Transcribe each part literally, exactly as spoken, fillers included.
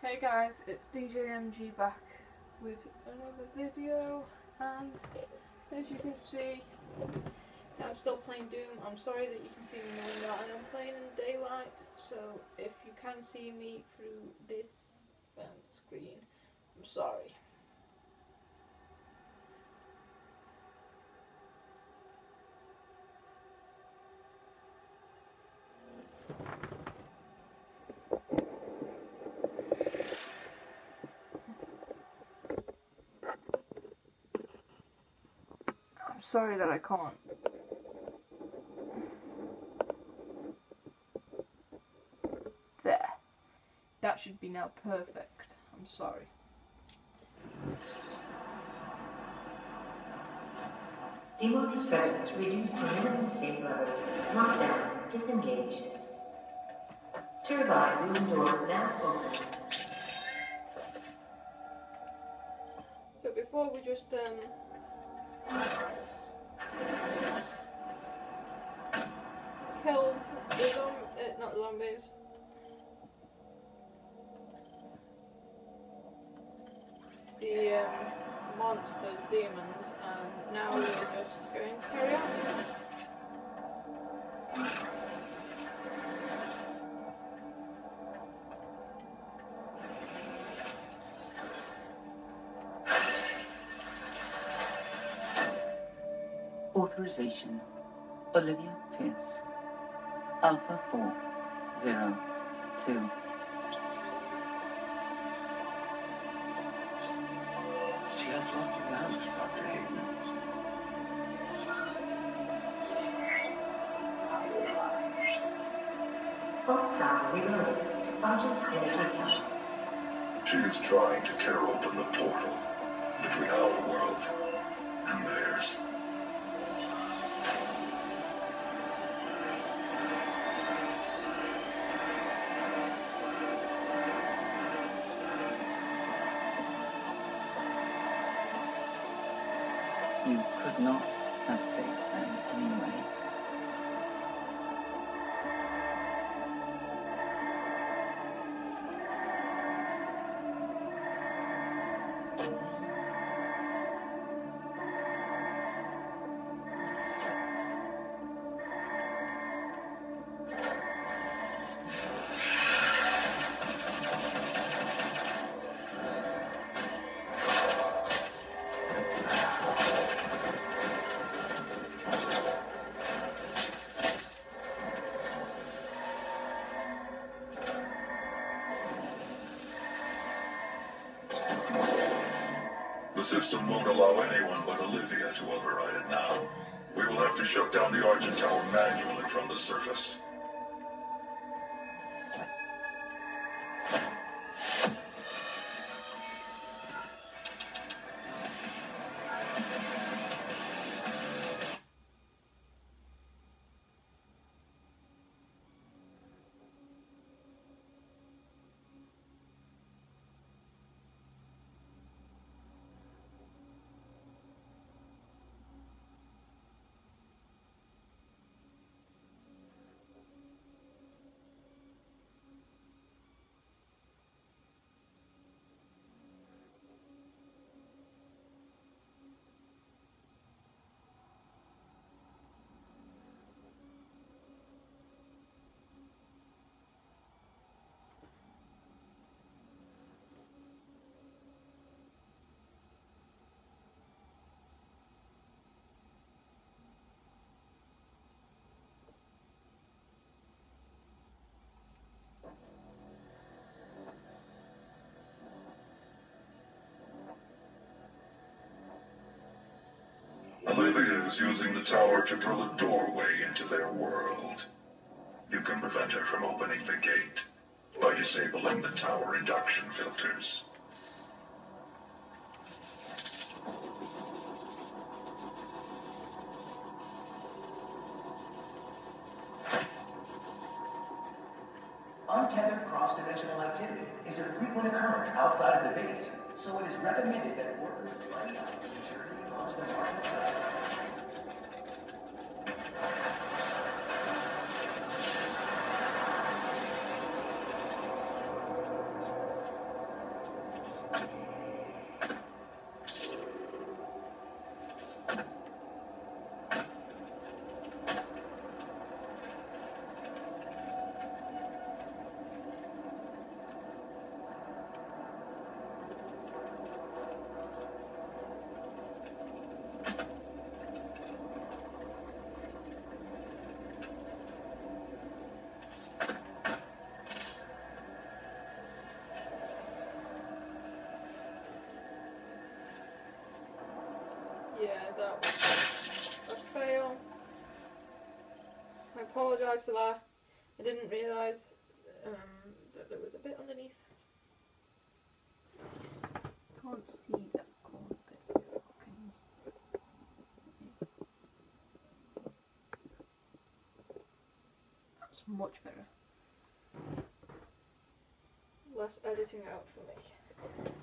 Hey guys, it's D J M G back with another video, and as you can see, I'm still playing Doom. I'm sorry that you can see me knowing that, and I'm playing in daylight, so if you can see me through this um, screen, I'm sorry. I'm sorry that I can't. There. That should be now perfect. I'm sorry. Demonic presence reduced to minimum safe levels. Lockdown disengaged. Turbine room doors now open. So before we just um killed the zom uh, not zombies. The um, monsters, demons, and now we're just going to carry on. Authorization. Olivia Pierce. Alpha four zero two. She has locked you out, Doctor Hayden. Both power reloaded to Argent Energy Test. She is trying to tear open the portal between our world and theirs. You could not have saved them anyway. The system won't allow anyone but Olivia to override it now. We will have to shut down the Argent Tower manually from the surface. Olivia is using the tower to drill a doorway into their world. You can prevent her from opening the gate by disabling the tower induction filters. Untethered cross-dimensional activity is a frequent occurrence outside of the base, so it is recommended that workers plan out the journey onto the Martian surface. apologise for that. I didn't realise um, that there was a bit underneath. Can't see that corner bit. Can you? That's much better. Less editing out for me.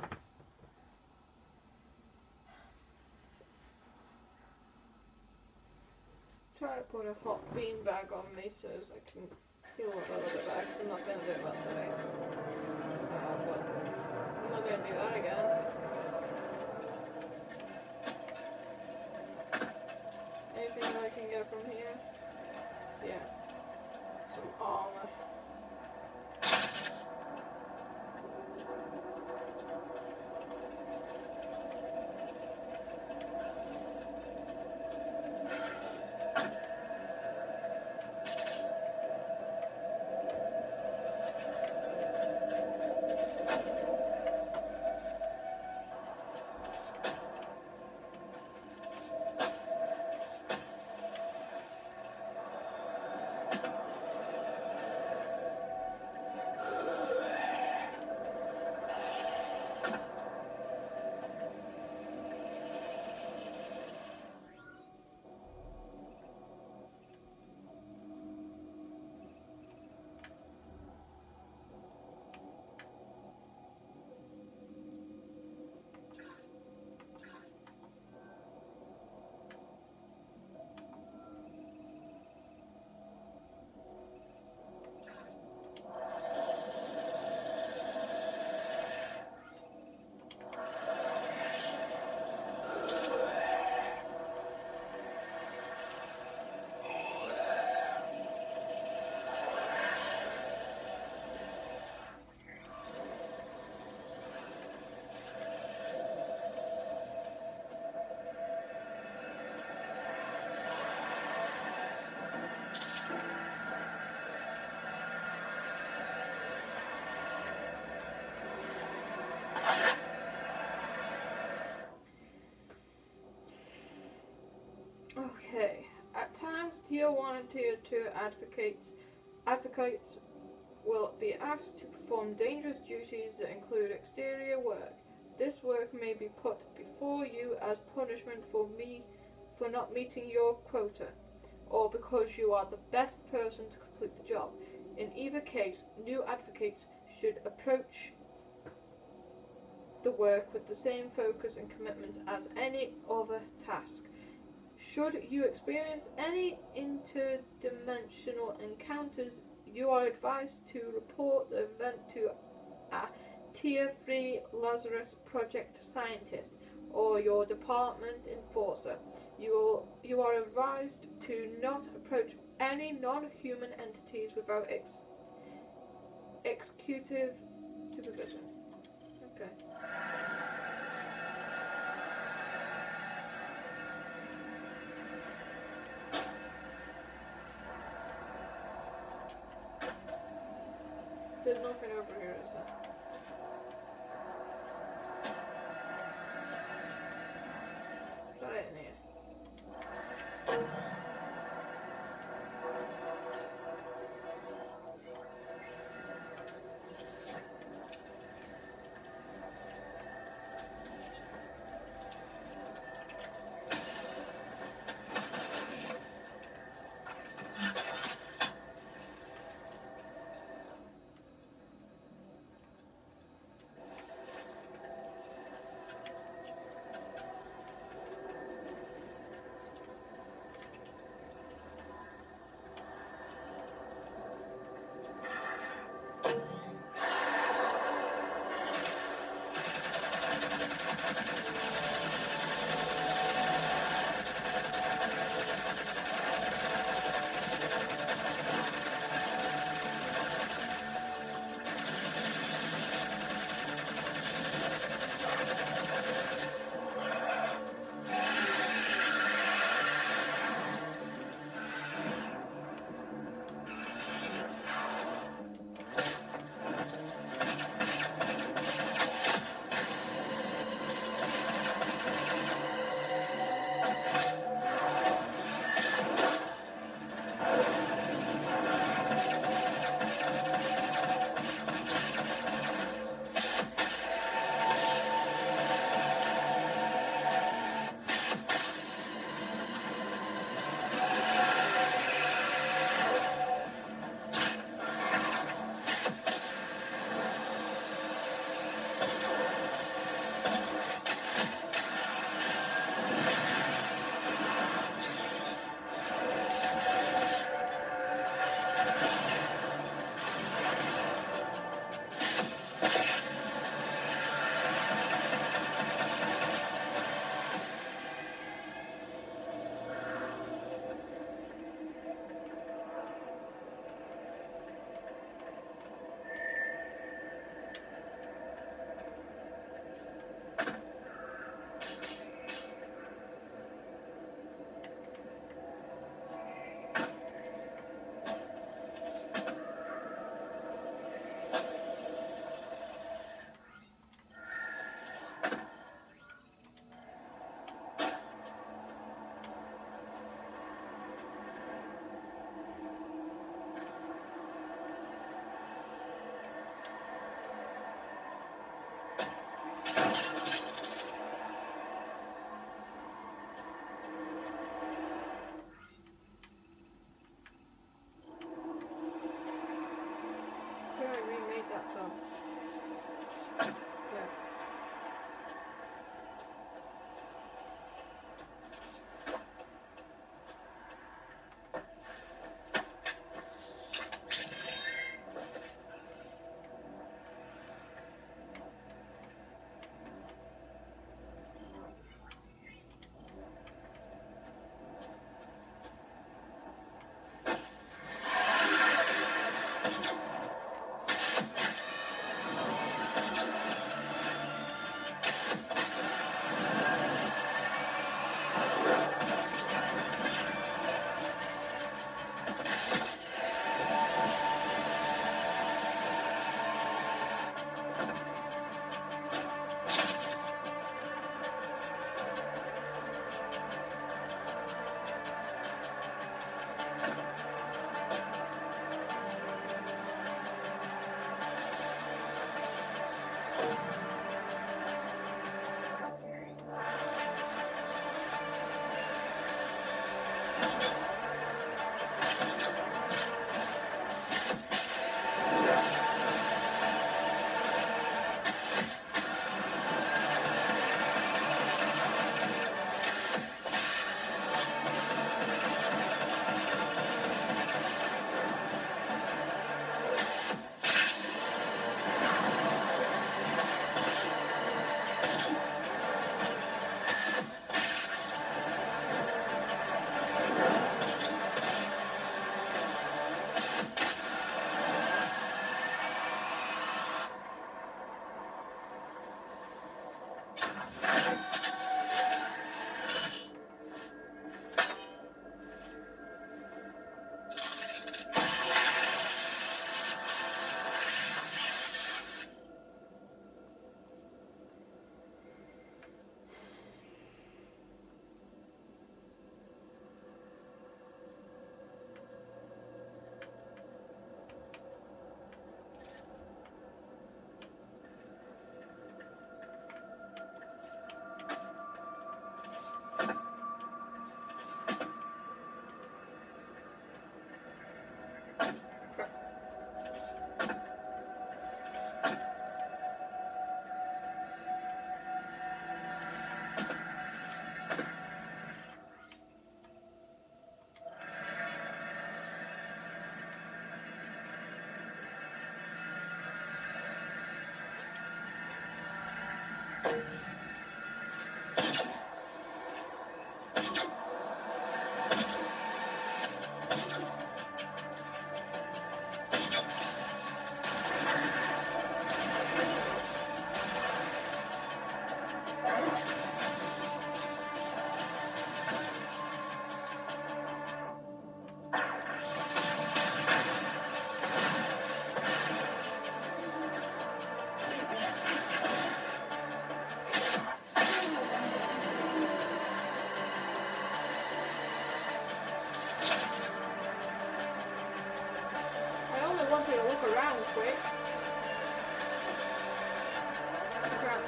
Try to put a hot bean bag on me so as I can feel a little bit better, 'cause I'm not going to do it that today. Uh, but I'm not going to do that again. Anything that I can get from here? Yeah. Some armor. Okay. At times, Tier one and Tier two advocates advocates will be asked to perform dangerous duties that include exterior work. This work may be put before you as punishment for me for not meeting your quota, or because you are the best person to complete the job. In either case, new advocates should approach the work with the same focus and commitment as any other task. Should you experience any interdimensional encounters, you are advised to report the event to a Tier three Lazarus Project scientist or your department enforcer. You, will, you are advised to not approach any non-human entities without ex executive supervision. Okay. There's nothing over here, is there? Is that it in here? I only wanted to look around quick. Crap.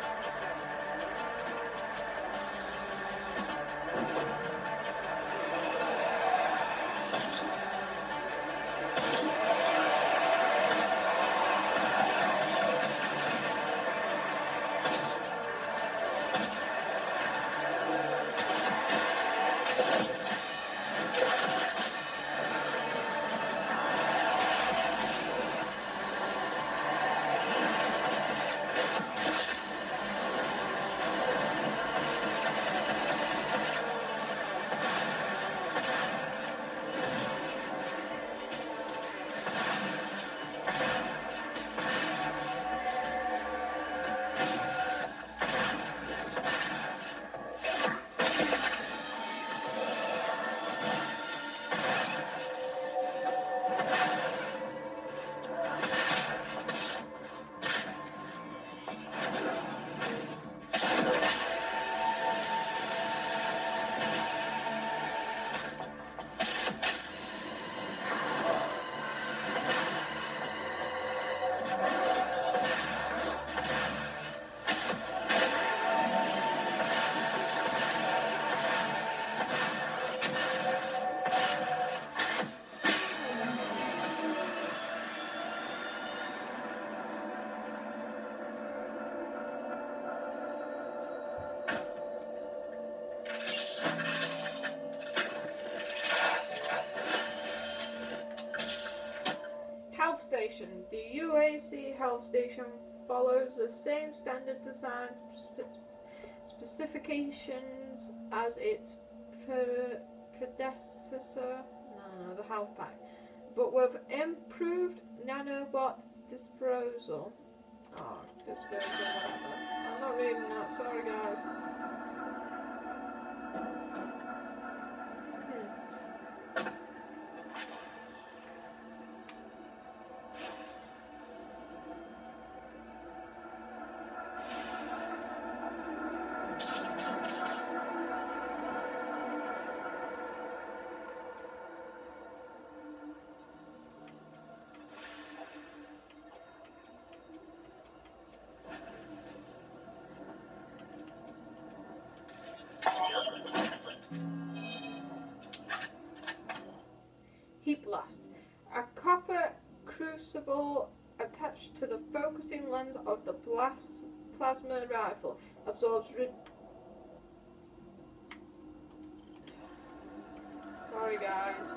Health station. The U A C health station follows the same standard design spe- specifications as its pre- predecessor, no, no, the health pack, but with improved nanobot disposal. Oh, disposal, whatever. I'm not reading that, sorry guys. Hmm. Heat blast. A copper crucible attached to the focusing lens of the plas- plasma rifle absorbs. Ri- Sorry, guys.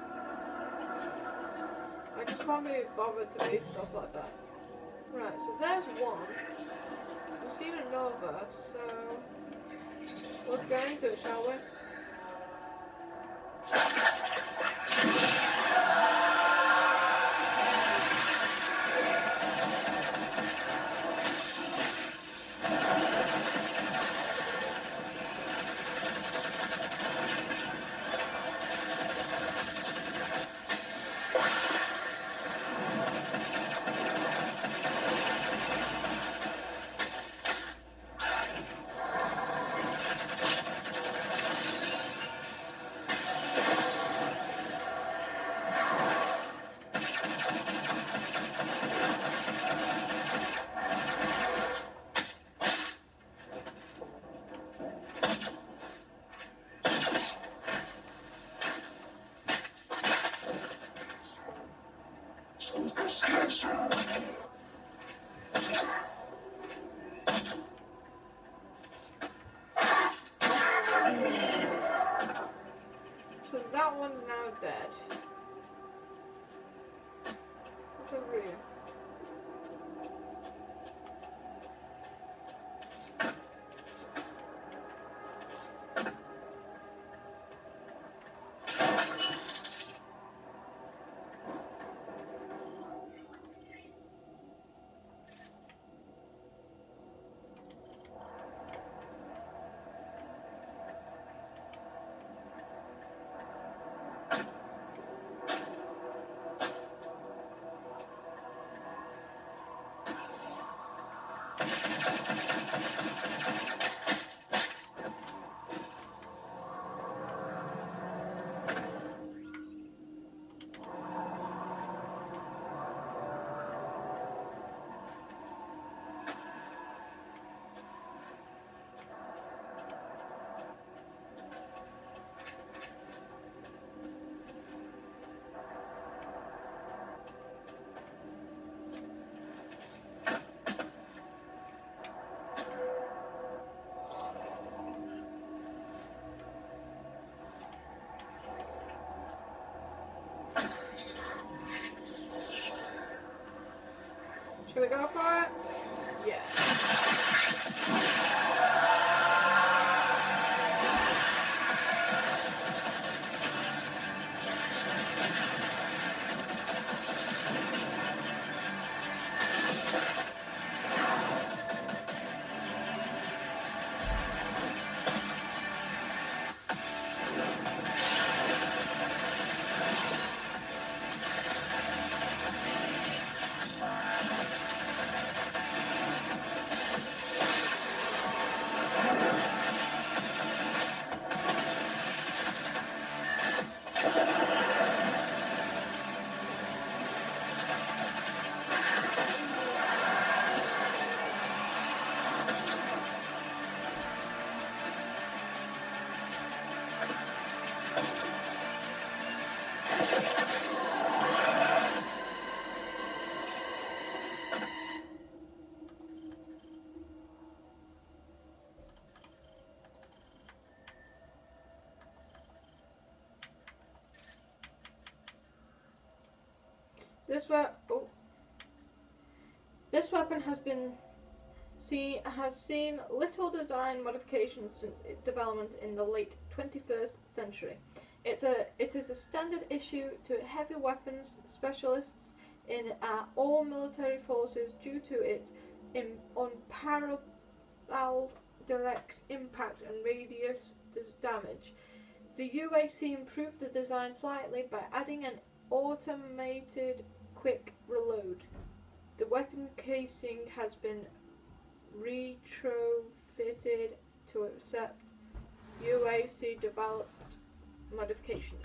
I just can't be bothered to read stuff like that. Right, so there's one. We've seen a Nova, so let's go into it, shall we? Should we go for it? Yeah. This we oh. This weapon has been see has seen little design modifications since its development in the late twenty-first century. It's a it is a standard issue to heavy weapons specialists in uh, all military forces due to its im unparalleled direct impact and radius damage. The U A C improved the design slightly by adding an automated quick reload. The weapon casing has been retrofitted to accept U A C developed modifications.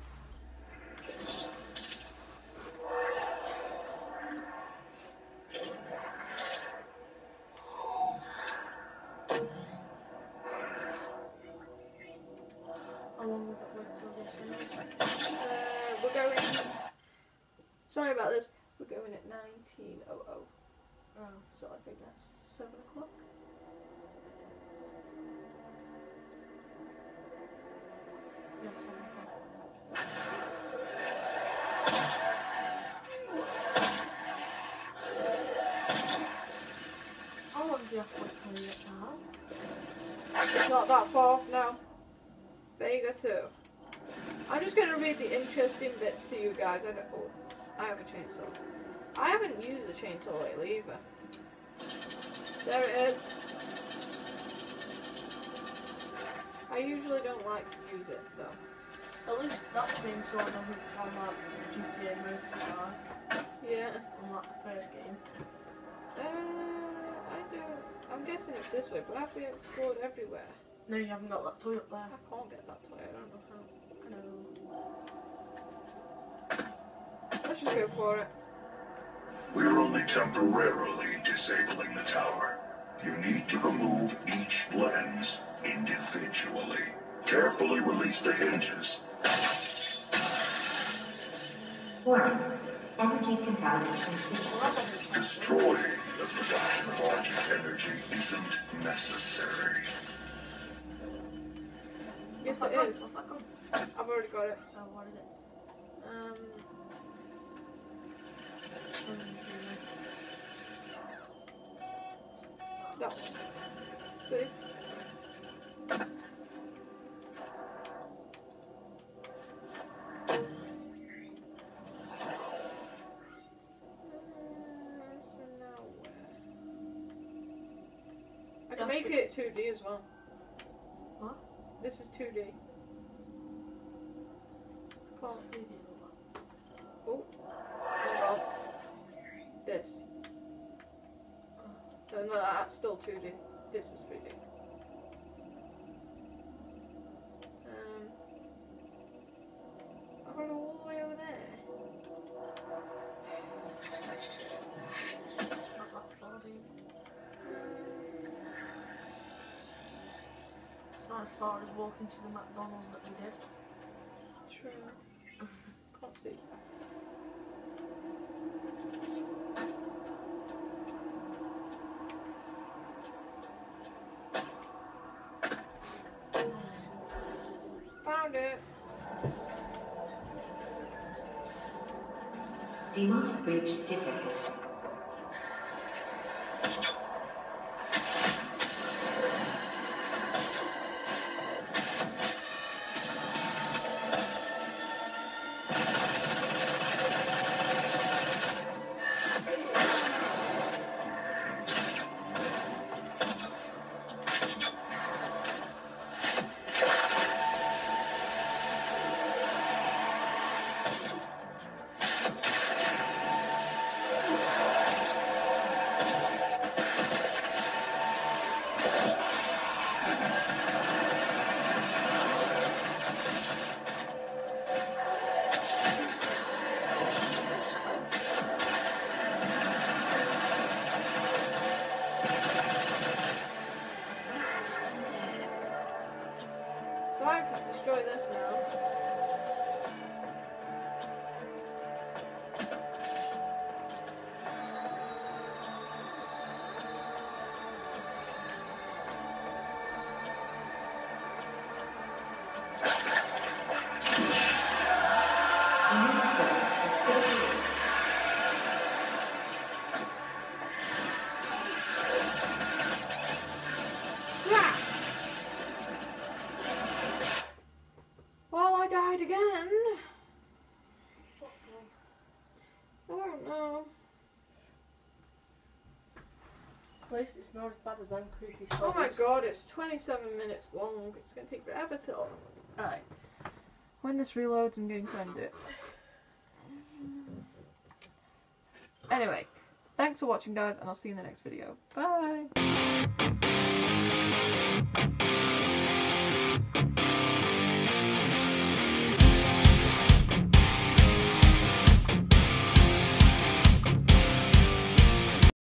How long will that wait till this? Uh, we're going. Sorry about this. We're going at nineteen oh oh. Oh, so I think that's seven o'clock. Yeah, seven o'clock. How long do you have to wait till you get now? It's not that far off now. Vega two. I'm just gonna read the interesting bits to you guys. I don't. Oh, I have a chainsaw. I haven't used a chainsaw lately either. There it is. I usually don't like to use it though. At least that chainsaw doesn't sound like G T A Motorcycle. Yeah. Unlike the first game. Uh, I don't. I'm guessing it's this way, but have we explored everywhere? No, you haven't got that toy up there. I can't get that toy. I don't know how. No. Let's just go for it. We're only temporarily disabling the tower. You need to remove each lens individually. Carefully release the hinges. Warning. Energy contamination. Destroying the production of Argent energy isn't necessary. Yes, What's it that is. gun? What's that gun? I've already got it. Oh, what is it? Um. That one. See? So now where? I can make it two D as well. What? This is two D. Can't. Oh. Oh well. This. No, no, that's still two D. This is three D. Um, I've got to go all the way over there. Not that far, dude. It's not as far as walking to the McDonald's that we did. True. Can't see. Found it. Demonic breach detected. So I have to destroy this now. Demonic presence detected. Yeah. Well, I died again. I don't know. At least it's not as bad as them creepy Oh my stories. god, it's twenty-seven minutes long. It's gonna take forever to. Alright. When this reloads, I'm going to end it. Anyway, thanks for watching, guys, and I'll see you in the next video. Bye!